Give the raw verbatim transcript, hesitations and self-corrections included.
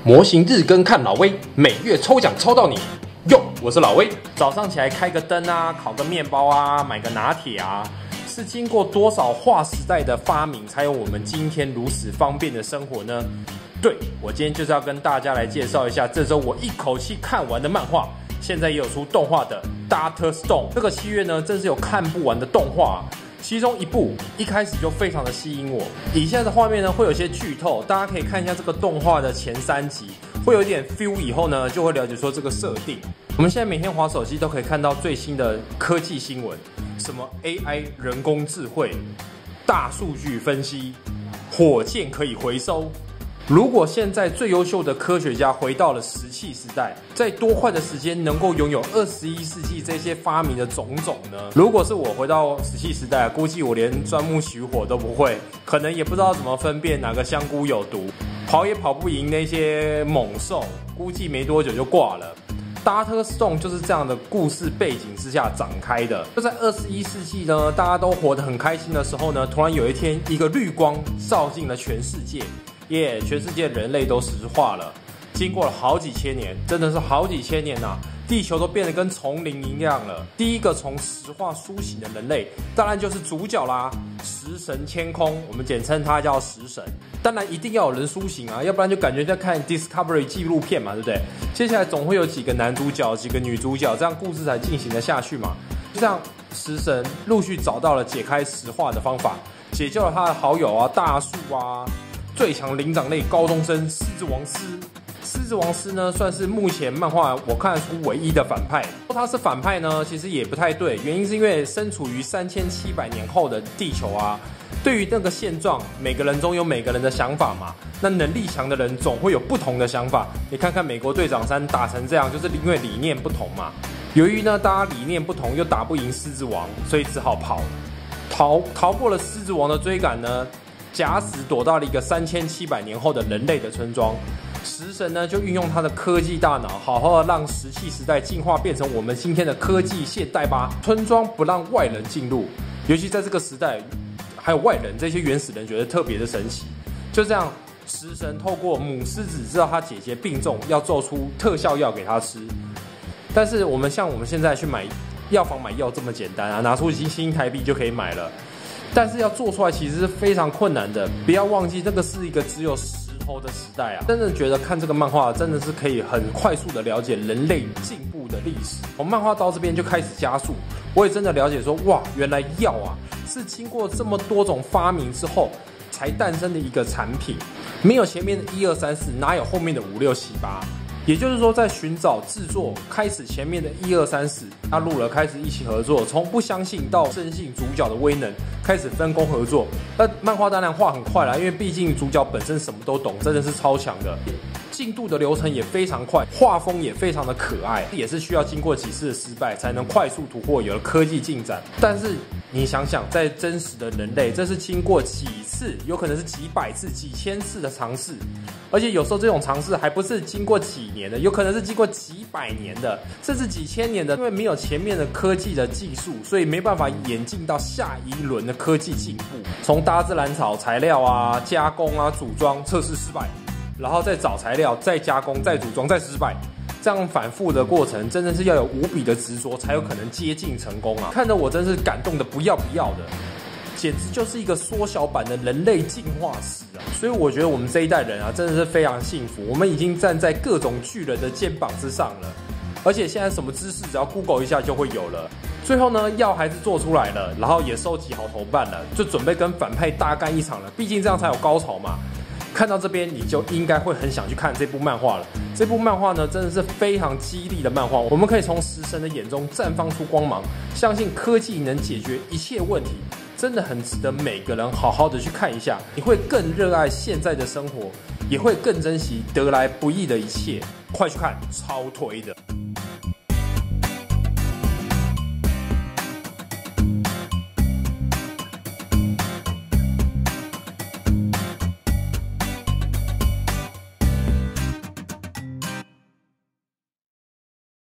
模型日更看老威，每月抽奖抽到你。哟，我是老威。早上起来开个灯啊，烤个面包啊，买个拿铁啊，是经过多少划时代的发明，才有我们今天如此方便的生活呢？对，我今天就是要跟大家来介绍一下这周我一口气看完的漫画，现在也有出动画的《Doctor Stone》。这个七月呢，真是有看不完的动画、啊。其中一部一开始就非常的吸引我。以下的画面呢会有些剧透，大家可以看一下这个动画的前三集，会有一点 feel， 以后呢就会了解说这个设定。我们现在每天滑手机都可以看到最新的科技新闻，什么 A I 人工智慧、大数据分析、火箭可以回收。如果现在最优秀的科学家回到了石器时代，在多快的时间能够拥有二十一世纪这些发明的种种呢？如果是我回到石器时代，估计我连钻木取火都不会，可能也不知道怎么分辨哪个香菇有毒，跑也跑不赢那些猛兽，估计没多久就挂了。Doctor Stone 就是这样的故事背景之下展开的。就在二十一世纪呢，大家都活得很开心的时候呢，突然有一天，一个绿光照进了全世界。耶、yeah, 全世界人类都石化了，经过了好几千年，真的是好几千年呐、啊，地球都变得跟丛林一样了。第一个从石化苏醒的人类，当然就是主角啦，食神千空，我们简称他叫食神。当然一定要有人苏醒啊，要不然就感觉在看 Discovery 纪录片嘛，对不对？接下来总会有几个男主角、几个女主角，这样故事才进行得下去嘛。就这样，食神陆续找到了解开石化的方法，解救了他的好友啊，大树啊。最强灵长类高中生狮子王狮，狮子王狮呢算是目前漫画我看得出唯一的反派。说他是反派呢，其实也不太对，原因是因为身处于三千七百年后的地球啊，对于那个现状，每个人中有每个人的想法嘛。那能力强的人总会有不同的想法。你看看美国队长三打成这样，就是因为理念不同嘛。由于呢大家理念不同，又打不赢狮子王，所以只好跑，逃逃过了狮子王的追赶呢。假死躲到了一个三千七百年后的人类的村庄，食神呢就运用他的科技大脑，好好的让石器时代进化变成我们今天的科技现代吧。村庄不让外人进入，尤其在这个时代，还有外人这些原始人觉得特别的神奇。就这样，食神透过母狮子知道他姐姐病重，要做出特效药给他吃。但是我们像我们现在去买药房买药这么简单啊，拿出新新台币就可以买了。但是要做出来其实是非常困难的，不要忘记这个是一个只有石头的时代啊！真的觉得看这个漫画真的是可以很快速的了解人类进步的历史。从漫画到这边就开始加速，我也真的了解说，哇，原来药啊是经过这么多种发明之后才诞生的一个产品，没有前面的一二三四，哪有后面的五六七八？也就是说，在寻找制作开始前面的一二三四，他录了开始一起合作，从不相信到深信主角的威能，开始分工合作。那漫画当然画很快啦，因为毕竟主角本身什么都懂，真的是超强的。进度的流程也非常快，画风也非常的可爱，也是需要经过几次的失败才能快速突破，有了科技进展。但是你想想，在真实的人类，这是经过几次，有可能是几百次、几千次的尝试，而且有时候这种尝试还不是经过几年的，有可能是经过几百年的，甚至几千年的。因为没有前面的科技的技术，所以没办法演进到下一轮的科技进步。从搭自然草材料啊、加工啊、组装、测试失败。然后再找材料，再加工，再组装，再失败，这样反复的过程，真的是要有无比的执着，才有可能接近成功啊！看得我真是感动的不要不要的，简直就是一个缩小版的人类进化史啊！所以我觉得我们这一代人啊，真的是非常幸福，我们已经站在各种巨人的肩膀之上了，而且现在什么知识只要 Google 一下就会有了。最后呢，药还是做出来了，然后也收集好同伴了，就准备跟反派大干一场了，毕竟这样才有高潮嘛。看到这边，你就应该会很想去看这部漫画了。这部漫画呢，真的是非常激励的漫画。我们可以从食神的眼中绽放出光芒，相信科技能解决一切问题，真的很值得每个人好好的去看一下。你会更热爱现在的生活，也会更珍惜得来不易的一切。快去看，超推的！